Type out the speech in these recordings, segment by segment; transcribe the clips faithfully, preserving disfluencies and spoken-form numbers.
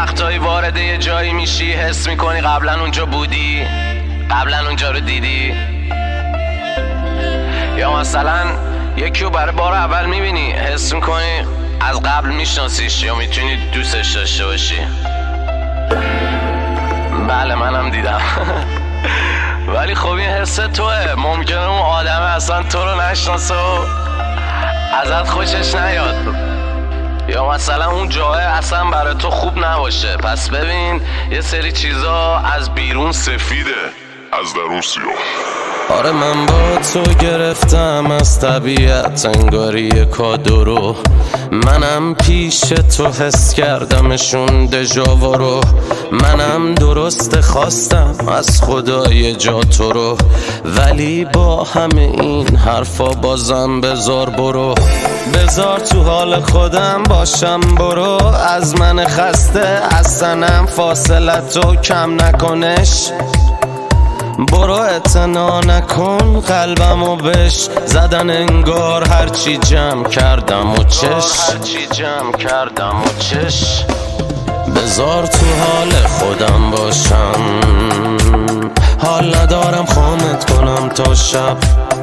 وقتایی وارد یه جایی میشی حس میکنی قبلا اونجا بودی، قبلا اونجا رو دیدی. یا مثلا یکی رو برای بار اول میبینی حس میکنی از قبل میشناسیش یا میتونی دوستش داشته باشی. بله منم دیدم. ولی خب این حس توه، ممکنه اون آدم اصلا تو رو نشناسه و ازت خوشش نیاد، یا مثلا اون جای اصلا برای تو خوب نباشه. پس ببین یه سری چیزا از بیرون سفیده، از درون سیاه. آره من با تو گرفتم از طبیعت انگاری کادو رو، منم پیش تو حس کردمشون دژاوا رو. منم درست خواستم از خدای جا تو رو، ولی با همه این حرفا بازم بذار برو، بذار تو حال خودم باشم برو. از من خسته اصلا فاصلتو کم نکنش، برو اعتنا نکن قلبمو بش زدن انگار هرچی جمع کردم و چش، هرچی جمع کردم و چش. بذار تو حال خودم باشم، حال ندارم خامت کنم تا شب،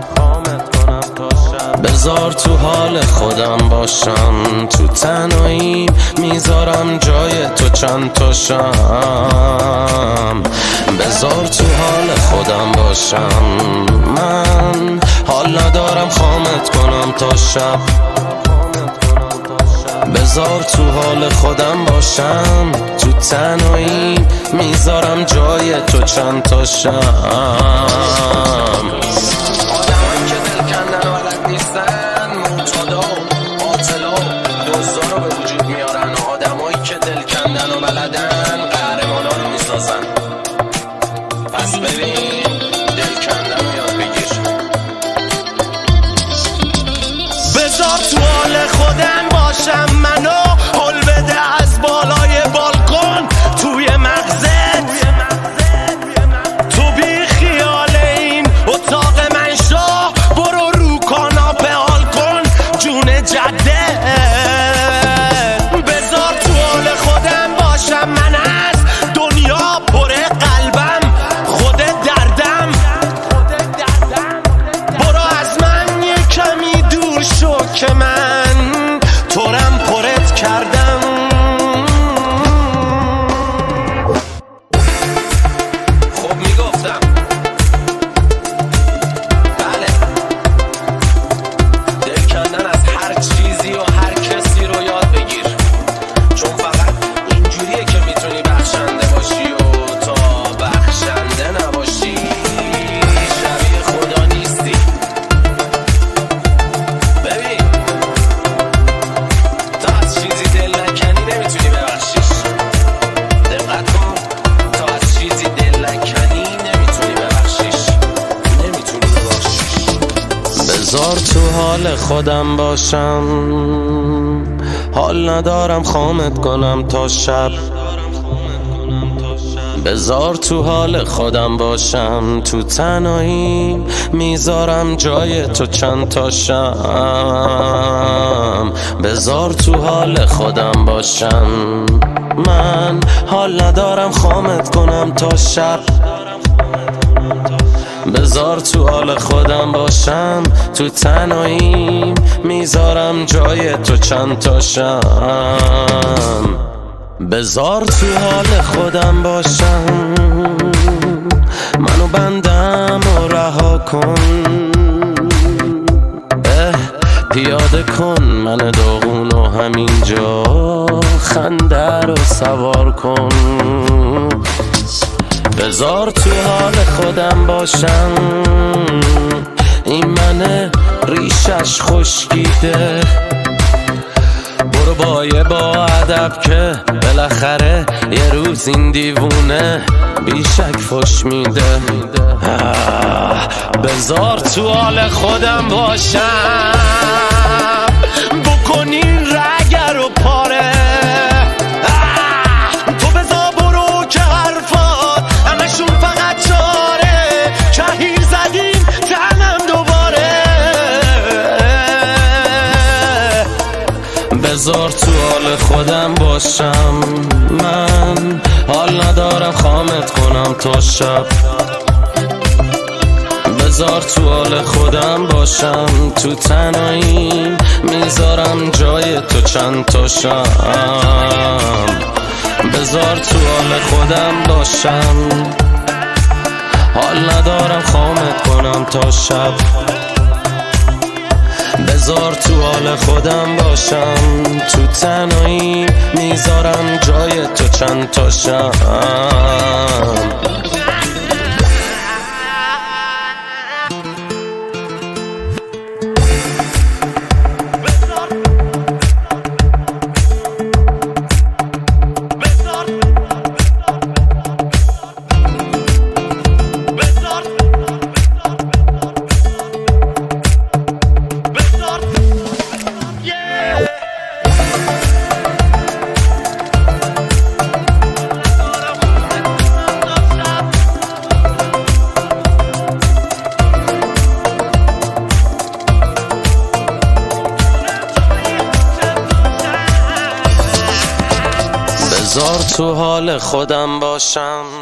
بذار تو حال خودم باشم. تو تنهاییم میذارم جای تو چند تا شم، بذار تو حال خودم باشم. من حال ندارم خامت کنم تا شب، بذار تو حال خودم باشم. تو تنهاییم میذارم جای تو چند تا شم. پس ببین دل کندن رو یاد بگیر، بذار تو حال خودم باشم. منو هل بده از بالای بالکن توی مغزت، تو بی خیال این اتاق من شو، برو رو کاناپه حال کن جون جده. بذار تو حال خودم باشم، من از دنیا پر قلبم خودت دردم، برو از من یه کمی دور شو که من تورم پرت کردم. خب میگفتم بله، دل کندن از هر چیزی و هر کسی رو یاد بگیر، چون فقط اینجوریه که میتونی بخشنده باشی و تا بخشنده نباشی شبیه خدا نیستی. ببین تا از چیزی دل نکنی نمیتونی ببخشیش، دقت کن، تا از چیزی دل نکنی نمیتونی ببخشیش، نمیتونی ببخشیش. بذار تو حال خودم باشم، حال ندارم خامت کنم تا شب، بذار تو حال خودم باشم. تو تنهاییم میذارم جای تو چند تا شم، بذار تو حال خودم باشم. من حال ندارم خامت کنم تا شب، بذار تو حال خودم باشم. تو تنهاییم میذارم جای تو چند تا شم، بذار تو حال خودم باشم. منو بندم و رها کن، اه پیاده کن من داغون و همینجا خنده رو سوار کن. بذار تو حال خودم باشم، این منه ریشش خشکیده، برو با یه با ادب که بالاخره یه روز این دیوونه بیشک فش میده. بذار تو حال خودم باشم، بکنین رگر و پاره. تو بذار برو که حرفات همشون فقط چاره، کهیر زدیم تنم دوباره. بذار تو حال خودم باشم، من حال ندارم خامت کنم تا شب. بذار تو حال خودم باشم، تو تنهاییم میذارم جای تو چند تا شم. بذار تو حال خودم باشم، حال ندارم خامت کنم تا شب. بذار تو حال خودم باشم، تو تنهایی میذارم جای تو چند تا شم. بذار تو حال خودم باشم،